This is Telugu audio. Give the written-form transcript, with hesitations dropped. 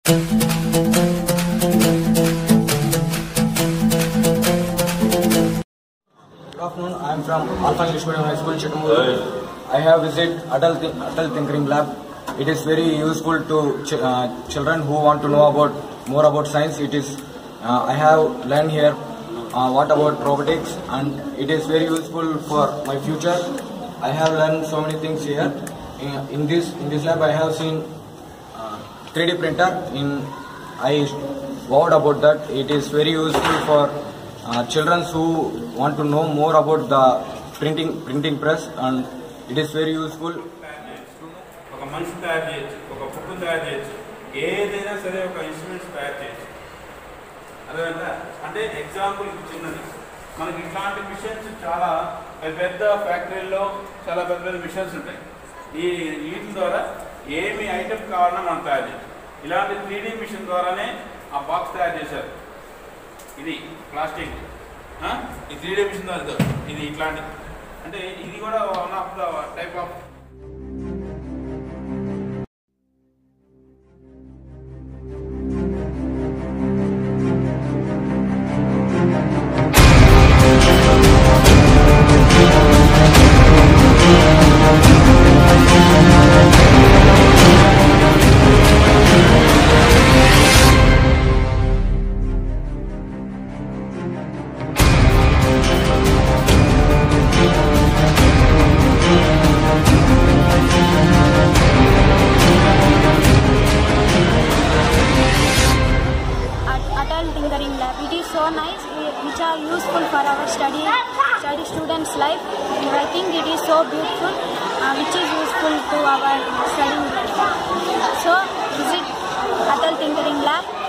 Good afternoon. I am from Alpha English Medium High School, Chittamur. I have visited Adult Tinkering Lab. It is very useful to children who want to know more about science. I have learned here what about robotics, and it is very useful for my future. I have learned so many things here. In this lab, I have seen 3D printer. I vowed about that. It is very useful for children who want to know more about the printing press, and it is very useful. ఒక మనిషి తయారు చేయొచ్చు, ఒక బుక్ తయారు చేయొచ్చు, ఏదైనా సరే ఒక ఇన్స్ట్రుమెంట్స్ తయారు చేయొచ్చు. అదేవిధంగా అంటే ఎగ్జాంపుల్ చిన్నది, మనకి ఇట్లాంటి మిషన్స్ చాలా పెద్ద ఫ్యాక్టరీల్లో చాలా పెద్ద పెద్ద మిషన్స్ ఉంటాయి. వీటి ద్వారా ఏమి ఐటమ్ కావాలన్నా మనం తయారు చేయొచ్చు. ఇలాంటి 3D మిషన్ ద్వారానే ఆ బాక్స్ తయారు చేశారు. ఇది ప్లాస్టిక్, ఈ 3D మిషన్ ద్వారా ఇది ఇట్లాంటిది. అంటే ఇది కూడా one of the type of Tinkering lab. It is so nice, which are useful for our study students' life. I think it is so beautiful, which is useful to our studying life. So visit Adult Tinkering Lab.